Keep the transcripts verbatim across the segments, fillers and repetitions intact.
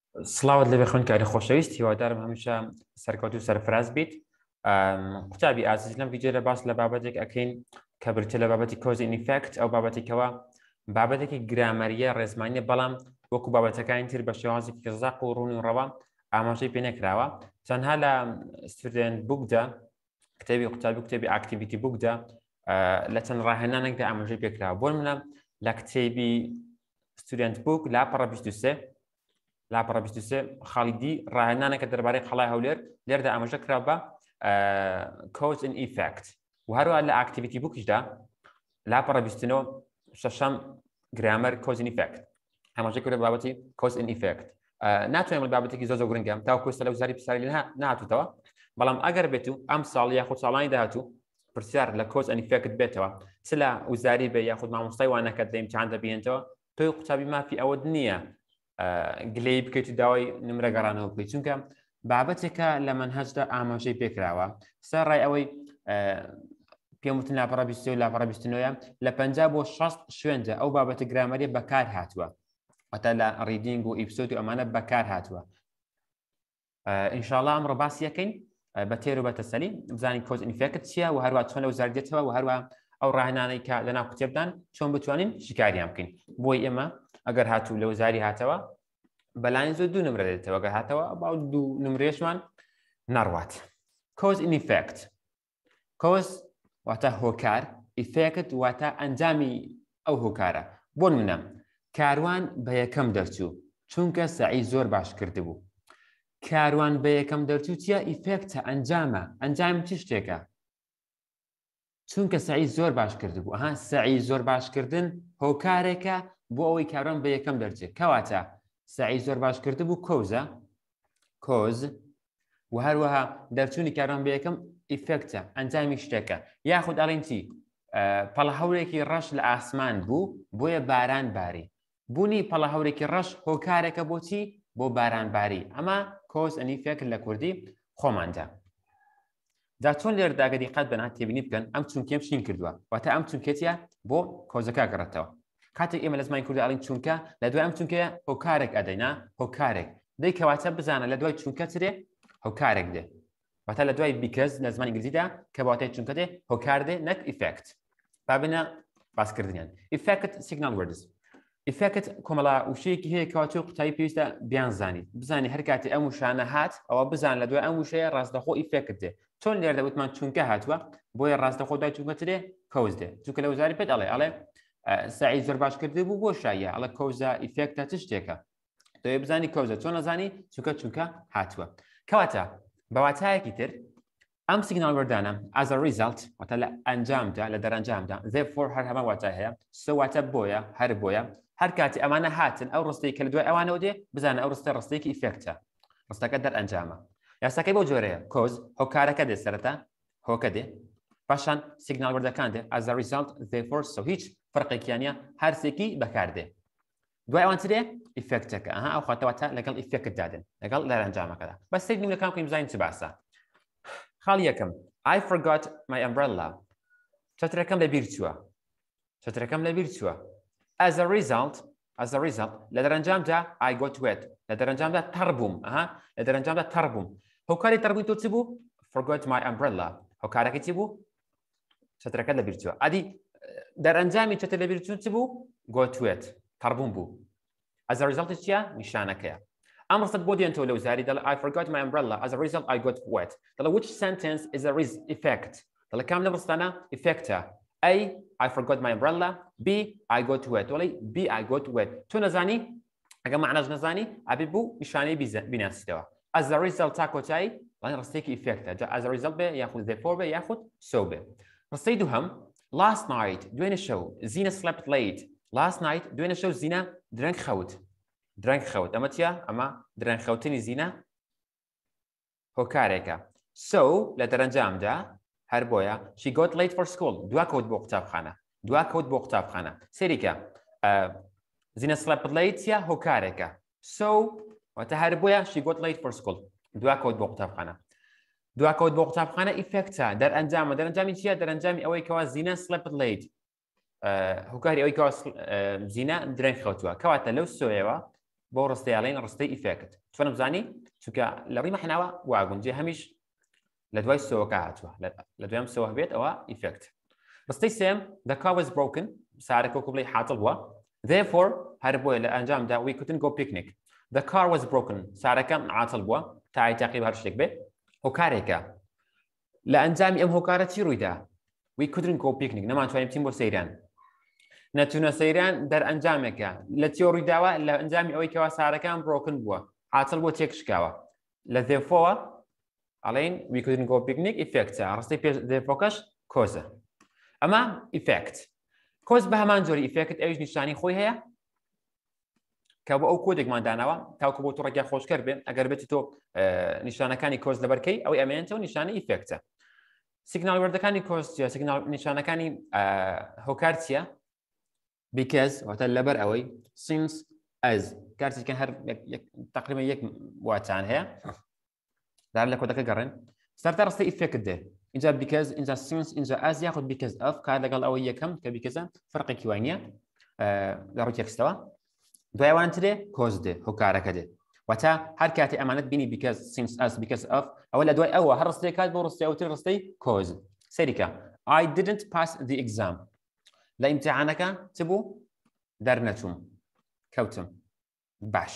سڵاوت لەبێ خوێندکاری خۆشەویست هیوادارم هەمیشە سەرکەوت و سەرفراز بیت. قوتابی ئازیز لەم ڤیدیۆرە باس لە بابەتێک ئەکەین کە بریتە لە بابەتی کۆز ئین ئیفێکت ئەو بابەتێکەوە بابەتێکی گرامەریە ڕێزمانیە بەڵام وەکو بابەتەکانی تر بە شێوازێکی قزاق و ڕوون و ڕەوا ئاماژەی پێ نەکراوە. تەنها لە ستودنت بوکدا کتێبی قوتابی کتێبی ئاکتیڤیتی بوکدا لە چەند ڕاهێنانێکدا ئاماژەی پێکراوە. بۆ منە لە کتێبی ستودنت بوک لاپەڕە بیست و سێ لاپەڕە بیست و سێ خاڵیدی ڕاهێنانێکە دەربارەی قەڵای هەولێر لێردا ئاماژە کرا بە کۆز ئین ئیفێکت و هەروە لە ئاکتیڤیتی بوکیشدا لاپەڕە بیست و نۆ شەشەم گرامەر کۆز ئین ئیفێکت ئاماژە کرا بابەتی کۆز ئین ئیفێکت. ناتوانێت بابەتێکی زۆر زۆر گرنگە تاوەکو ئێستا لە وزاری پرسیاری لێ نهاتووتەوە، بەڵام ئەگەر بێت و ئەم ساڵ یاخود ساڵانی داهاتوو پرسیار لە کۆز ئین ئیفێکت بێتەوە چ لە وزاری بێ یاخود مامۆستای وانەکەت لە ئیمتیحان دەبینێتەوە تۆی قوتابی مافی ئەوەت نییە گلەی بکەیت و داوای نمرە گەڕانەوە بکەیت، چونکە بابەتێکە لە مەنهەجدا ئاماژەی پێکراوە. سەر ڕای ئەوەی پێم وتن لاپەڕە بیست و سێ و لاپەڕە بیست و نۆ لە پەنجا بۆ شەست شوێندا ئەو بابەتە گرامەریە بەکار هاتووە، واتە لە ڕیدینگ و ئیپسۆد و ئەمانە بەکار هاتووە. ئینشاڵڵا ئەمڕۆ باسی یەکەین بە تێر و بەتەسەلی بزانین کۆز ئین ئیفێکت چییە و هەروە چۆن لە وزار دێتەوە و هەروە ئەو ڕاهێنانەی کە لەناو کتێبدان چۆن بتوانین شیکاریان بکەین. بۆی ئێمە ئەگەر هاتوو لە وزاری هاتەوە بەلایەن زۆر دوو نمرە دێتەوە، ئەگەر هاتەوە باو دوو نمرێشمان نەڕوات. کۆز ئین ئیفێکت، کۆز واتە هۆکار، ئیفێکت واتە ئەنجامی ئەو هۆکارە. بۆ نمونە کاروان بە یەکەم دەرچوو چونکە سەعی زۆر باش کردبوو. کاروان بە یەکەم دەرچوو چییە؟ ئیفێکتە، ئەنجامە. ئەنجام چی شتێکە؟ چونکە سەعی زۆر باش کردبوو. ئەها سەعی زۆر باشکردن هۆکارێکە بۆ ئەوەی کاروان بە یەکەم دەرچێت. کەواتە سەعی زۆر باش کردبوو کۆزە، کۆز و هەروەها دەرچوونی کاروان بە یەکەم ئیفێکتە، ئەنجامی شتێکە. یاخود ئەڵێن چی؟ پەڵە هەورێکی ڕەش لە ئاسمان بوو بۆیە باران باری. بوونی پەڵە هەورێکی ڕەش هۆکارێکە بۆچی؟ بۆ بارانباری. ئەمە کۆز ئین ئیفێکت لە کوردی خۆماندا. جا چۆن لێرەدا دیقەت بەنات تێبینی بکەن ئەم چونکەم چین کردووە، واتە ئەم چونکەتیە بۆ کۆزەکە گەڕێتەوە. کاتێک ئێمە لە زمانی کوردی ئەڵێن چونکە لە دوای ئەم چونکەیە هۆکارێک ئەدەینا، هۆکارێک دەی کەواتە بزانە لە دوای چونکە چرێ هۆکارێک دێ، واتە لە دوای بیکەز لە زمانی ئینگلیزیدا کە بەواتای چونکە دێ هۆکار دێ نەک ئیفێکت. بابنە باسکردنیان. ئیفێکت سیگنال وەردز. ئیفێکت کۆمەڵا وشەیەکی هەیە کەواتە قوتابی پێویستە بیان زانیت، بزانانی هەر کاتی ئەم وشانە هات ئەوە بزان لە دوای ئەم وشەیە ڕاستەخۆ ئیفێکت دێ. چۆن لێرە وتمان چونکە هاتووە بۆیە ڕاستەخۆ دوای چونکە دێ کۆز دێ، چونکە لە وزاری پێت ئەڵێ ئەڵێ سەعی زۆر باش کرده بوو بۆ شایە، ئەڵێ کۆزە ئیفێکتە چ شتێکە دەوێ بزانی کۆزە چۆن نەزانی چونکە چونکە هاتووە. کەواتە بەواتایەکی تر ئەم سیگنال وەردانە as a result واتە لە ئەنجامدا لە دەرەنجامدا therefore هەر هەمە واتای هەیە so واتە بۆیە هەر بۆیە هەر کاتی ئەمانە هاتن ئەو ڕستەی کە لە دوای ئەوانەوە دێ بزانە ئەو ڕستە ڕستەیەکی ئیفێکتە، ڕستەکە دەرئەنجامە. یاساکەی بۆ جۆرەیە کۆز هۆکارەکە دێ سەرەتا هۆکە دێ پاشان سیگنال وەردەکان دێ as a result therefore so هیچ فەرقێکیانە هەرسێکی بەکاردێ. دوای ئەوان چرێ ئیفێکتەکە ئەها ئەو خاتەواتە لەگەڵ ئیفێکت دادن لەگەڵ دەرەنجامەکەدا. بەس سێک نمونەکان بکەین بزانین چ باسە. خاڵی یەکەم I forgot my umbrella. چەترەکەم لەبیر چووە. چەترەکەم لەبیر چووە. As a result, as a result لە دەرەنجامدا I got wet. لە دەرەنجامدا تەڕ بووم. ئەها لە دەرەنجامدا تەڕ بووم. هۆکاری تەڕبووی تۆ چ بوو؟ Forgot my umbrella. هۆکارەکەی چی بوو؟ چەترەکەت لەبیر چووە. ئەدی دەرەنجامی چەتر لەبیر چوون چ بوو؟ got wet. تەڕ بووم بوو. As a result چییە؟ نیشانەکەیە. ئەم ڕستت بۆ دێنەوە لە وزاری دەڵێ I forgot my umbrella. As a result I got wet. دەڵێ which sentence is a effect. دەڵێ کام لە ڕستانە ئیفێکتە. A I forgot my umbrella. B I got wet. وڵی B I got wet. تۆ نەزانی ئەگە معناش نەزانی ئەبێ بوو نیشانەی بیناسیتەوە. As a result تا کۆتاییڵێن ڕستێکی ئیفێکتە. جا as a result بێ یاخود therefore بێ یاخود so بێ. ڕستەی دووهەم last night دوێنێ شەو Zina slept late. Last night دوێنێ شەو زینە درەنگ خەوت. درەنگ خەوت ئەمە چییە؟ ئەمە درەنگ خەوتنی زینە هۆکارێکە. So لە دەرەنجامدا هەر بۆیە she got late for school. دوا کەوت بۆ قوتابخانە. دوا کەوت بۆ قوتابخانە. سێریکە Zina slept late چییە؟ هۆکارێکە. So واتە هەر بۆیە she got late for school. دوا کەوت بۆ قوتابخانە. دوا کەوت بۆ قوتابخانە ئیفێکتە دەرئەنجامە. دەرەنجامی چییە؟ دەرەنجامی ئەوەی کەوا Zina slept late. هۆکاری ئەوەی کەوا زینە درەنگ خەوتووە. کەواتە لەو سۆیەوە بۆ ڕستەیاڵین ڕستەی ئیفێکت چۆنم زانی چونکە لە ڕیمە حناوە واگونجێ هەمیش لە دوای سەوەکە هاتووە لە دوایم سەوە بێت ئەوە ئیفێکت ڕستەی سێم the car was broken سارەکە وەکو بڵێ حاتڵ بووە therefore هەر بۆیە لە ئەنجامدا we couldn't go picnic the car was broken سارەکە عاتڵ بووە تا ئایتاقی هەر شتێک بێ هۆکارێکە لە ئەنجامی ئەم هۆکارە چی ڕوویدا we couldn't go picnic نەمانتوانین بچین بۆ سەیران نەچوونە سەیران دەرئەنجامێکە لە تیۆڕیداوە لە ئەنجامی ئەوەی کەوا سارەکان بڕۆکن بووە عاتڵ بۆ تێکشکاوە لە دێفۆوە ئەڵێن we couldn't go picnic ئیفێکتە ڕستەی پێش دێفۆکەش کۆزە ئەمە ئیفێکت کۆز بە هەمان جۆری ئیفێکت ئەویش نیشانی خۆی هەیە کە بۆ ئەو کۆدێکمان داناوە تاوکە بۆ تووڕێکیان خۆشکەر بێن ئەگەر بێتی تۆ نیشانەکانی کۆز لەبەرکەی ئەوەی ئەمێنێتەوە نیشانەی ئیفێکتە سیگنال وەردەکانی کۆز چیە سیگنال نیشانەکانی هۆکار چیە because واتە لەبەر ئەوەی since as کارتێکیان هەر تقریبا یەک واتان هەیە دار لە کۆدەکە گەڕێن سەرتا ڕستەی ئیفێکت دێ اینجا because اینجا since اینجا as یاخود because of کار لەگەڵ ئەوەی یەکەم کە بیکەزە فەرقێکی وای نییە لە ڕووی تێکستەوە دوایوان ترێ کۆز دێ هۆکارەکە دێ واتە هەر کاتی ئەمانەت بینی because since as because of ئەوە لە دوای ئەوە هەر ڕستەی کات بۆ ڕستەی ئەوتر ڕستەی کۆز سەریکە I didn't pass the exam لە ئیمتحانەکە چ بوو دەرنەچووم کەوتم باش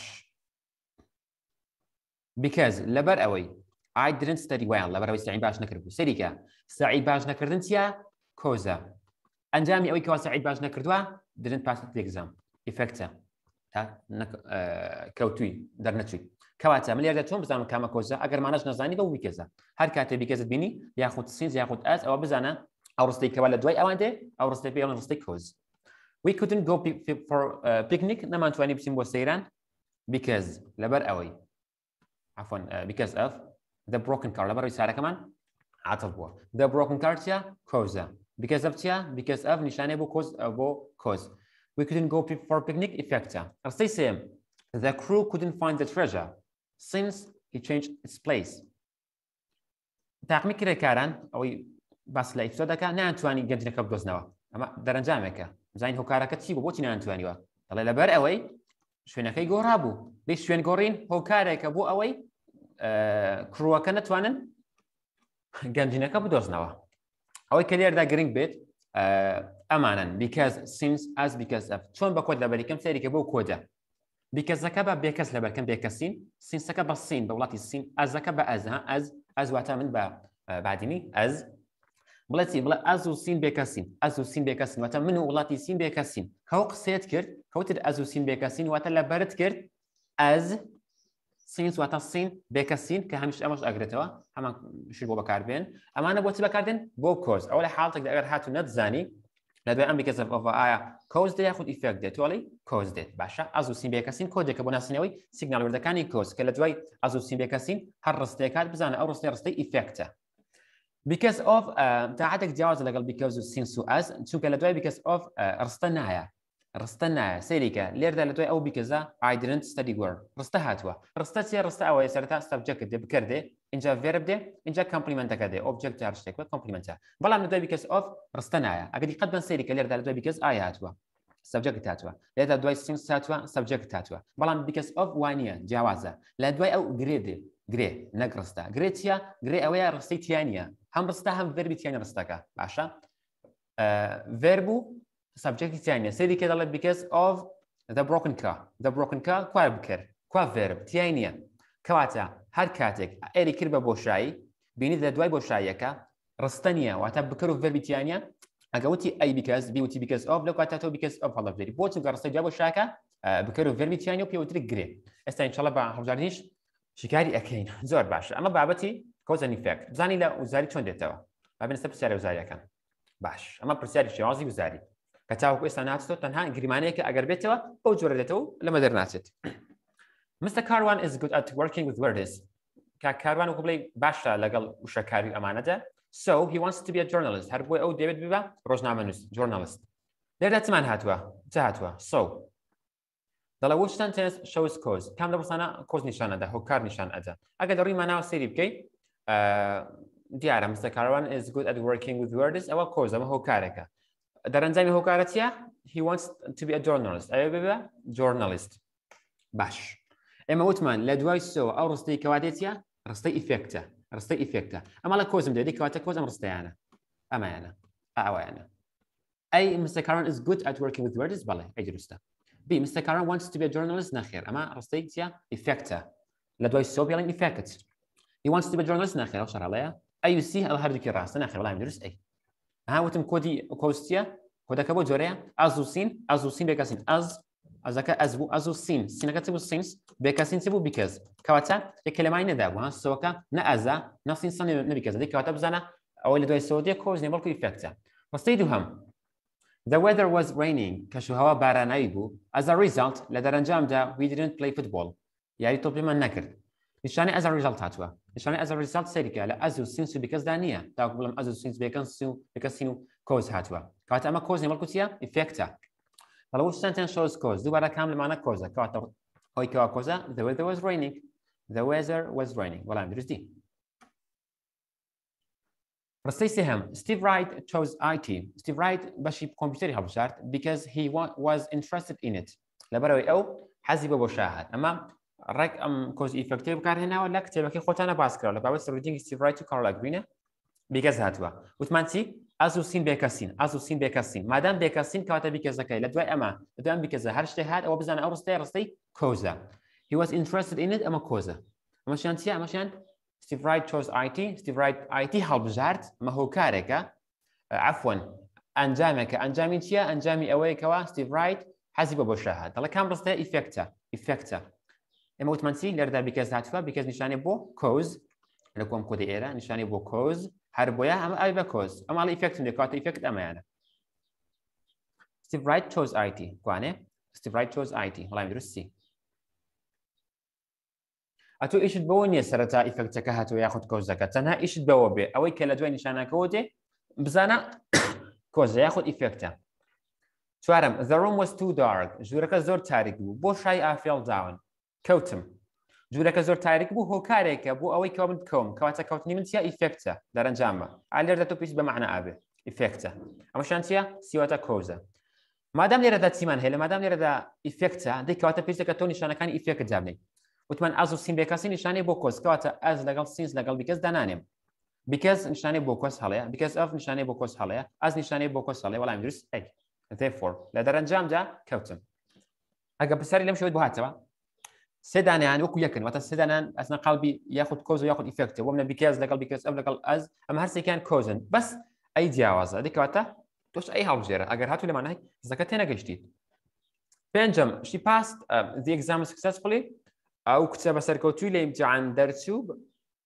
because لەبەر ئەوەی I didn't study well لەبەر ئەوەی سعی باش نەکرد بوو سەریکە سعی باش نەکردن چیە کۆزە ئەنجامی ئەوەی کەوا سعی باش نەکردووە didn't pass the exam ئیفێکتە تا کەوتووی دەرنەچووی کەواتە من لێرە چۆن بزانم کامە کۆزە ئەگەر مانەش نەزانی بە بیکەزە هەر کاتێ بیکەزت بینی یاخود سینز یاخود ئەس ئەوە بزانە ئەو ڕستەی کەوا لە دوای ئەوان دێ ئەو ڕستەی پێڵن ڕستەی کۆز we couldn't go for uh, picnic نەمانتوانی بچین بۆ سەیران because لەبەر ئەوەی عفوا uh, because of the broken car لەبەر ئەوەی سارەکەمان عاتڵ بووە the broken car چیە کۆزە because of چیە because of نیشانەی بۆ کۆز بۆ کۆز we couldn't go for picnic ئیفێکتە ڕستەی سێم the crew couldn't find the treasure since he changed its place تاقمی کرێکاران ئەوەی باس لە ئیپسۆدەکە نانتوانی گەنجینەکە بدۆزنەوە ئەمە دەرەنجامێکە زین هۆکارەکە چی بوو بۆچی نانتوانیوە دەڵێ لەبەر ئەوەی شوێنەکەی گۆڕا بوو دەی شوێن گۆڕین هۆکارێکە بۆ ئەوەی کڕووەکە نەتوانن گەنجینەکە بدۆزنەوە ئەوەی کە لێردا گرنگ بێت ئەمانن because since as because of چۆن بە کۆد لەبەریکەم سەیریکە بۆ کۆدە بیکەزەکە بە بێکەس لەبەرکەم بێکەسین سینسەکە بە سین بە وڵاتی سین ئەزەکە بە ئەزها ئەز ئەز واتە من بە بعدینی ئەز بڵێتی بڵێ ئەز و سین بێکەسین ئەز و سین بێکەسین واتە من و وڵاتی سین بێکەسین کەو قسێت کرد کەوتر ئەز و سین بێکەسین واتە لەبەرت کرد ئەز سینس واتە سین بێکەسین کە هەمیش ئەمەش ئەگرێتەوە هەمان شیر بۆ بەکاربێن ئەمانە بۆ چ بەکاردێن بۆ کۆز ئەوە لە حاڵتێک ئەگەر هاتو نەتزانی لە دوای ئەم because of ئایا کۆز دێت یاخود ئیفێکت دێت تۆڵی کۆز دێت باشە ئەز و سین بێکەسین کۆدێکە بۆ ناسینەوەی سیگنال وەردەکانی کۆز کە لە دوای ئەز و سین بێکەسین هەر ڕستەیەکات بزانە ئەو ڕستەی ڕستەی ئیفێکتە because of تاعاتێک جیاوازە لەگەڵ because و سینس و ئەز چونکە لە دوای because of ڕستە نایە ڕستە نایە سەیریکە لێردا لە دوای ئەو بیکەزە I didn't study well ڕستە هاتووە ڕستە چیە ڕستە ئەوەیە سەرەتا سەبجەکت دێ بکردێ اینجا verb دێ اینجا کۆمپلیمنتەکە دێ object هەر شتێک کۆمپلیمنتە بەڵام لە دوای because of ڕستە نایە ئەگەر دیقەت بن سەیریکە لێردا لە دوای because I هاتووە سەبجەکت هاتووە لێردا دوای سینس هاتووە سەبجەکت هاتووە بەڵام because of وانییە جیاوازە لە دوای ئەو گرێ دێ گرێ نەک ڕستە گرێ چیە گرێ ئەوەیە ڕستەی تیانە هەم ڕستە هەم verbi تیانە ڕستەکە باشە verb و subject تیانە سەیریکە دەڵێت because of the broken car the broken car کوار بکرد کوا verb تیانە کەواتە هەر کاتێک ئێری کرد بە بۆشایی بینیت لە دوای بۆشاییەکە ڕستە نییە واتە بکەر و verbi تیانە ئەگەوتی ئەی because بیوتی because of لەو کاتە تۆ because of هەڵەبژێری بۆ چونکە ڕستەی دوای بۆشایەکە بکەر و verbi تیانە و پێوتری گرێ ئێستا ئینشەڵە بە هەڵبژاردنیش شکاری ئەکەین زۆر باشە ئەمە بابەتی کۆزە ئیفێکت بزانی لە وزاری چۆن دێتەوە بابێن ئێستا پرسیارە وزاریەکان باش ئەمە پرسیاری شێوازی وزاری کە تاوەکو ئێستا ناچێتەوە تەنها گریمانەیەکە ئەگەر بێتەوە بەو جۆرە دێتەوە لەمە دەرناچێت Mister Karwan is good at working with words کە کاروان وەکو بڵێ باشە لەگەڵ وشەکاری ئەمانەدا so he wants to be a journalist هەر بۆی ئەو دەبێت ببە ڕۆژنامەنووس journalist لێردا چمان هاتووە چ هاتووە so دەڵێ which sentence shows cause کام لە بەسانە کۆز نیشانەدا هۆکار نیشان ئەدا ئەگەر دەڕووی ماناوە سەیری بکەیت دیارە Mister Karwan is good at working with words ئەوە کۆز ئەمە هۆکارێکە دەرەنجامی هۆکارە چیە he wants to be a journalist ئەوێ ببە journalist باش اما وتمان لا دوای سو او رستي كواديتيا رستي افكتا رستي افكتا اما لا كوزم دي كواتا كوزم رستي انا اما انا او انا اي مستر كارون is good at working with words بالله اي درسته بي مستر كارون wants to be a journalist نخير اما رستي تيا افكتا لا دوای سو بيلين افكت he wants to be a journalist نخير او شرح عليها اي سي الهردو كي راس نخير والله مدرس اي ها وتم كودي كوستيا كودا كبو جوريا ازوسين ازوسين بكاسين از ازك ازبو ازوسين سينكتبو سينس بكاسين تبو بيكاز كواتا الكلمه ندا وها سوكا نازا نفسين صني نبي كذا دي كواتا بزانا او اللي دوي سودي كوز نبلكو افكتا فستيدو هم the weather was raining كشو هوا بارانايبو as a result لدرنجام دا we didn't play football يعني طب ما نكر نشاني as a result هاتوا نشاني as a result سيرك لا ازو سينسو بيكاز دانيا تا قبل ازو سينس بيكاسيو بيكاسينو كوز هاتوا كواتا اما كوز نبلكو تيا افكتا فلو sentence shows cause دوباره كامل معنى كوزا كواتا هاي كوا كوزا the weather was raining the weather was raining ولا ندرس دي رستي سهم ستيف رايت chose آي تي ستيف رايت باش كمبيوتر يحب شارت because he was interested in it لبروي او حزب بوشاهد اما راك ام كوز افكتيف كار هنا ولا كتبه كي خوت انا باسكر ولا بابا ريدينج ستيف رايت تو كارلا جرينا because هاتوا وثمانتي ازوسين بيكاسين ازوسين بيكاسين مادام بيكاسين كواتا بيكازا كاي لدواي اما لدواي بيكازا هر اجتهاد او بزانا او رستي رستي كوزا he was interested in it اما كوزا مشان تيا مشان ستيف رايت chose آي تي ستيف رايت آي تي حال بجارت ما هو كاركا عفوا انجامك انجامي تيا انجامي اوي كوا ستيف رايت حسب بوشاهد الله كان رستي افكتا افكتا اما وثمانتي لردا بيكاز هاتفا بيكاز نشاني بو كوز لكم كودي ايرا نشاني بو كوز هربويا اما اي بكوز اما على افكت نديكات افكت اما انا ستيف رايت chose آي تي كوانه ستيف رايت chose آي تي والله مدرسي اتو ايش تبوني سرتا افكت كهاتو ياخذ كوزا كتنها ايش تبوا به او كلا دوين نشانا كودي بزانا كوزا ياخذ افكتا شوارم the room was too dark جورك زور تاريك بو شاي I fell down كوتم جورك زور تاريك بو هو كاريك بو اوي كومنت كوم كواتا كوتني من تيا افكتا درنجاما على ردا تو بيس بمعنى ابي افكتا اما شانتيا سيواتا كوزا ما دام لردا تيمان هله ما دام لردا افكتا دي كواتا بيس كتوني شانا كان افكت جابني وتمان ازو سين بيكاسين نشاني بوكوس كواتا از لقال سينس لقال بيكاز دانانيم بيكاز نشاني بوكوس هليا بيكاز اف نشاني بوكوس هليا از نشاني بوكوس هليا ولا مدرس اي therefore لا درنجام جا كوتم اجا بسري لم شويه بهاتبا سدان يعني وكو يكن وقت سدان اثناء قلبي ياخذ كوز وياخذ افكت ومن بيكاز لقال بيكاز اف لقال از اما هرسي كان كوزن بس اي جواز هذيك وقتها توش اي حاجه جرا اگر هاتو لما هيك زكاتنا جديد بنجم she passed uh, the exam successfully او كتب سركوتو لامتحان درسو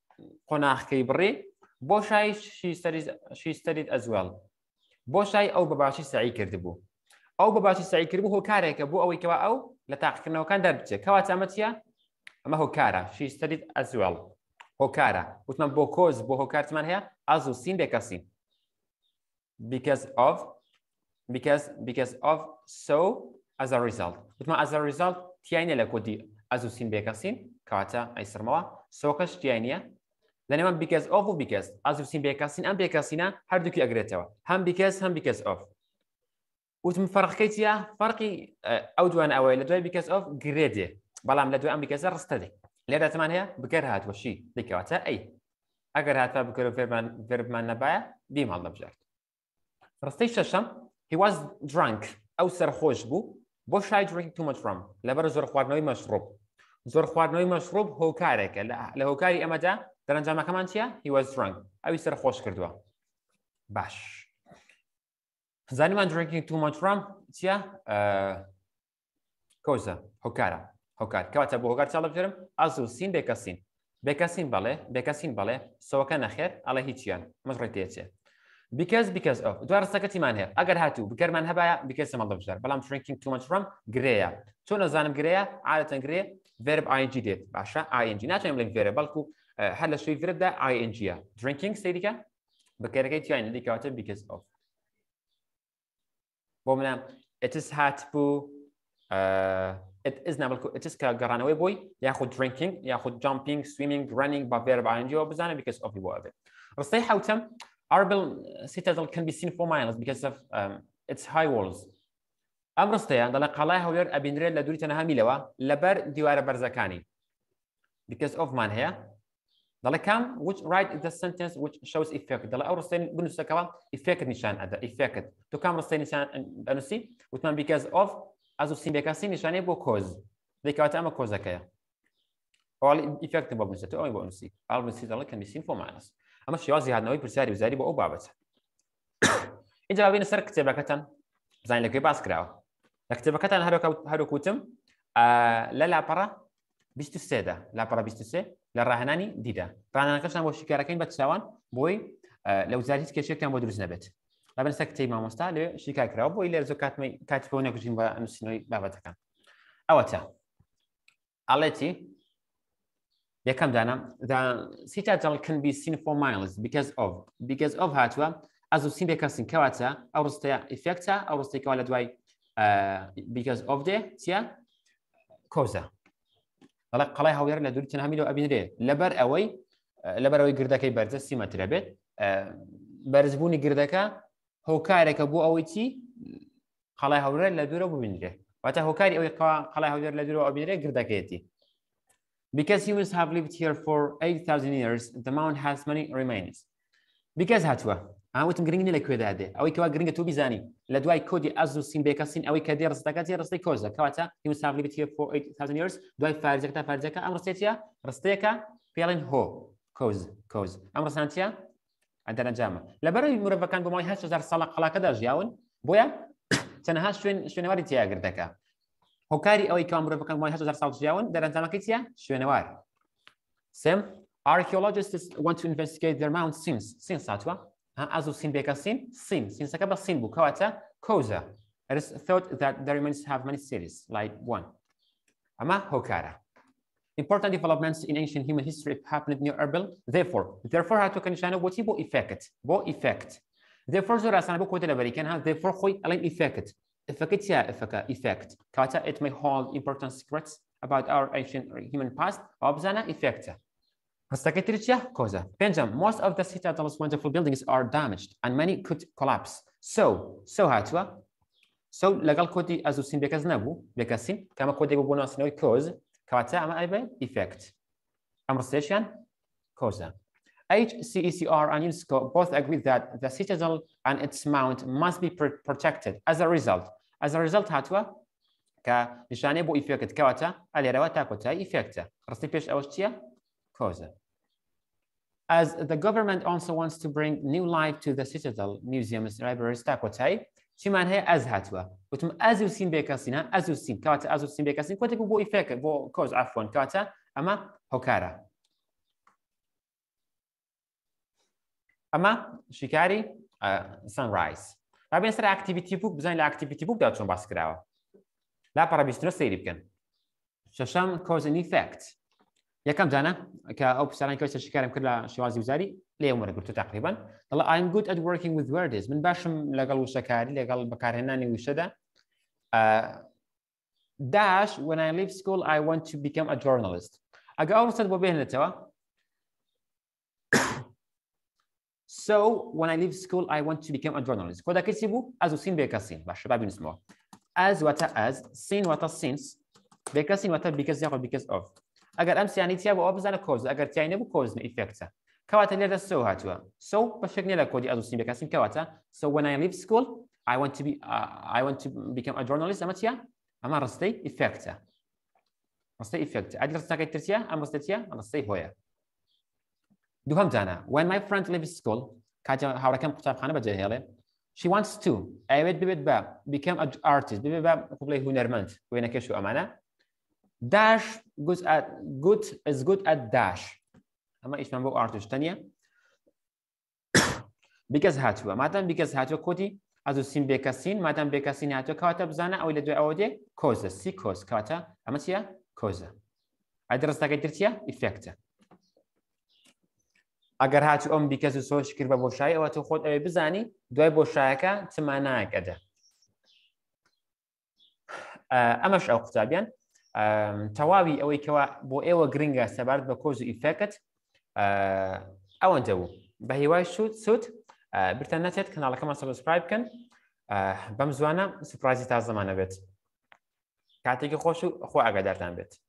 قناخ كيبري بوشاي she studied she studied as well بوشاي او بباشي سعي كردبو او بباشي سعي كردبو هو كاريك بو او كوا او لتاخرنا وكان درجه كوا تامتيا ما هو كارا she studied as well هو كارا وتم بوكوز بو هو كارت من هي ازو سين بكاسين because of because because of so as a result وتم as a result تياني لكودي ازو سين بكاسين كاتا اي سرموا سوكش تيانيا لانه because of و because ازو سين بكاسين ام بكاسينا هردوكي اجريتوا هم because هم because of وتم فرق كيتيا فرقي او دوان او لدوي because of جريدي بلام لدوي ام because رستدي لذا تمان هي بكر هات وشي ديكاتا اي اگر هات بكر فيرب فيرب من نبايا ديم الله بجارت رستيش الشم he was drunk او سرخوش بو بو شاي drink too much rum لبر زور خواردنوی مشروب زور خواردنوی مشروب هو كارك له هو كاري اما جا درنجا ما كمان تيا he was drunk او سرخوش كردوا باش زاني man drinking too much rum تيا كوزا هوكارا هوكار كاتب هوكار طلب جرم ازو سين بكاسين بكاسين بالله بكاسين بالله سو كان خير على هيتيان مزرتيتي because because of دوار سكتي مان هي اگر هاتو بكر من هبايا because ما ضبجر بلام drinking too much rum غريا شنو زانم غريا عاده غريا verb ing ديت باشا ing ناتو يملك verb بالكو هلا شوي verb ده ing drinking سيديكا بكركيت يعني اللي كاتب because of بومنا it is هاتبو it is نابلكو it is كقرانوي بوي ياخذ drinking ياخذ jumping swimming running بverb ing وبزانه because of يبغى رصيحه وتم Arbil citadel can be seen for miles because of um, its high walls. ئەم ڕستەیە دەڵێ قەڵای هەولێر ئەبینرێت لە دووری تەنها میلەوە لەبەر دیوارە بەرزەکانی because of مان هەیە دەڵێ کام which write the sentence which shows effect دەڵێ ئەو ڕستەی بنووسەکەەوە effect نیشان ئەدا effect تو کام ڕستەی نیشان ئەنووسی وتمان because of ئەزوو سیمبێکاسی نیشانەی بۆ کۆز دەیکەواتە ئەمە کۆزەکەیە ئەوڵی effect بۆ بنووسێت ئەوەی بۆ نووسی ئاڵ بنووسی دەڵێ can be seen for minus ئەمە شێوازی هاتنەوەی پرسیاری وزاری بۆ ئەو بابەتە اینجا ببینە سەر کتێبەکەتان بزانین لەکوێ باس کراوە لە کتێبەکەتان هەروەکوتم لە لاپەڕە بیست و سێ دا لاپەڕە بیست و سێ لە ڕاهێنانی دیدا ڕاهێنانەکەشان بۆ شیکارەکەین بە چاوان بۆی لە وزاری هیچ کێشێکیان بۆ دروست نەبێت لەبەر سەر کتێبی مامۆستا لێ شیکار کراوە بۆی لێرە زۆر کاتمەی کاتی بۆ نەکوژین بە نووسینەوەی بابەتەکان ئەوەتە ئەڵێتی یەکەم دانە the citadel can be seen for miles because of because of هاتووە ئەزوو سیمبێکەسین کەواتە ئەو ڕستەیە ئیفێکتە ئەو ڕستێکەوە لە دوای because of دێ چیە کۆزە دەڵێ قەڵای هەولێر لە دووری تەنها میلەوە ئەبینرێ لەبەر ئەوەی لەبەر ئەوەی گردەکەی بەرزە سی مەترە بێت بەرزبوونی گردەکە هۆکارێکە بۆ ئەوەی چی قەڵای هەولێر لە دوورە ببینرێ واتە هۆکاری ئەوەی قەڵای هەولێر لە دوورەوە ئەبینرێ گردەکەیەتی because humans have lived here for eight thousand years the mound has many remains because هاتووە ئاوتم گرنگی لەکوێدا دێ ئەوەی کەوا گرنگە تۆ بیزانی لە دوای کۆدی ئەزوو سیمبێکەسین ئەوەی کە دێ ڕستەکەتی ڕستەی کۆزە کەواتە humans have lived here for eight thousand years دوای فارزەکە تا فارزەکە ئەم ڕستێتە ڕستەیەکە پێڵێن هۆ کۆز کۆز ئەم ڕستانتیە ئەدەنەجامە لەبەرەوەی مرۆڤەکان بۆ ماوەی هەشت هەزار ساڵە قەڵاکەدا ژیاون بۆیە تەنها شوێن شوێنەواری تیا گردەکە هۆکاری ئەوەی کە مرۆڤەکان بۆ ماوەی هەشت هەزار ساڵ ژیاون دەرەنجامەکەی چیە شوێنەوار سێم archaeologists want to investigate their mound since since هاتووە ئەزوو سیمبێکەسین سین سینسەکە بە سین بوو کەواتە کۆزە it is thought that the remains have many cities like one ئەمە هۆکارە important developments in ancient human history happened near Erbil therefore therefore هاتووە کە نیشانە بۆچی بۆ effect بۆ effect therefore زۆر ئاسانە بۆ کۆتە لەبەریکەن ها therefore خۆی ئەڵێن effect effect چیە effect effect کەواتە it may hold important secrets about our ancient human past ئەوە بزانە effectە ڕستەکەی تر چیە کۆزە پێنجەم most of the citadel's wonderful buildings are damaged and many could collapse so so هاتووە so لەگەڵ کۆدی ئەزوو سیمبێکەس نەبوو بێکەسین کەمە کۆدێک بۆ ناسینەوەی کۆز کەواتە ئەمە ئەیبێ effect ئەم ڕستێشیان کۆزە H C E C R and UNESCO both agree that the citadel and its mount must be protected as a result as a result هاتووە کە نیشانەی بۆ effect کەواتە ئەلێرەوە تا کۆتایی effectە ڕستی پێش ئەوەش چییە کۆزە As the government also wants to bring new life to the citadel, museums, libraries, تاکۆتایی چیمان هەیە ئەز هاتووە وتم ئەزوو سیمبێکەسینە ئەزوو سین کەواتە ئەزوو سیمبێکەسین کۆتێک بۆ ئیفێکت بۆ کۆز ئافۆن کەواتە ئەمە هۆکارە ئەمە شیکاری سانڕایز ڕابێن سەر ئاکتیڤیتی بووک بزانین لە ئاکتیڤیتی بووکدا چۆن باس کراوە لاپەڕە بیست و نۆ سەیری بکەن شەشەم کۆز ئەند ئیفێکت یەکەم جانە کە ئەو پرسیارانی کە شیکارم کرد لە شێوازی وزاری لێ وەرەگرتو تقریبا دەڵێ I'm good at working with words من باشم لەگەڵ وشەکاری لەگەڵ بەکارهێنانی وشەدا dash when I leave school I want to become a journalist ئەگە ئەو ڕستت بۆ بێنێتەوە so when I leave school I want to become a journalist کۆدەکەی چی بوو ئەزوو سین بێکەسین باشە با بینوسمەوە ئەز واتە ئەز سین واتە سینس بێکەسین واتە because یاخۆ because of ئەگەر ئەم سیانی چیا بۆ ئەو بزانە کۆز ئەگەر تیای نەبوو کۆزنە ئیفێکتە کەواتە لێرە سو هاتووە سو بەشێک نیە لە کۆدی ئەزوو سین بێکەسین کەواتە so when I leave school I want to be uh, I want to become a journalist ئەمە چیە ئەمە ڕستەی ئیفێکتە ڕستەی ئیفێکتە ئەدی ڕستەکەی تر چیە ئەم ڕستە چیە ڕستەی هۆیە دووهەم جانە when my friend leaves school کاتە هاوڕەکەم قوتابخانە بەجێهێڵێ she wants to ئەوێت ببێت بە become an artist ببێت بە قوبڵەی هونەرمەند وێنەکەش و ئەمانە dash good at good is good at dash ئەمە ئیشمان بۆ ئارتیشتە نیە because هاتووە مادام because هاتووە کۆدی ئەزوو سین بێکەسین مادام بێکەسین هاتووە کەواتە بزانە ئەوەی لە دوای ئەوە دێ کۆزە سی کۆز کەواتە ئەمە چیە کۆزە ئەدی ڕستەکەی تر چیە ئیفێکتە ئەگەر هاتوو ئەم بیکەس و سۆش کرد بە بۆشایی ئەوە تۆ خۆت ئەوێ بزانی دوای بۆشایەکە چ مانایەکەدە ئەمەش ئەو قوتابیان تەواوی ئەوەی کەوا بۆ ئێوە گرنگە سەبارەت بە کۆز و ئیفێکت ئەوەندە بوو بە هیوای سوود سوود برتان نەچێت کەناڵەکەمان سەبسکرایب بکەن بەم زوانە سوپرایزی تازەمانە بێت کاتێکی خۆش و خۆ ئاگادارتان بێت.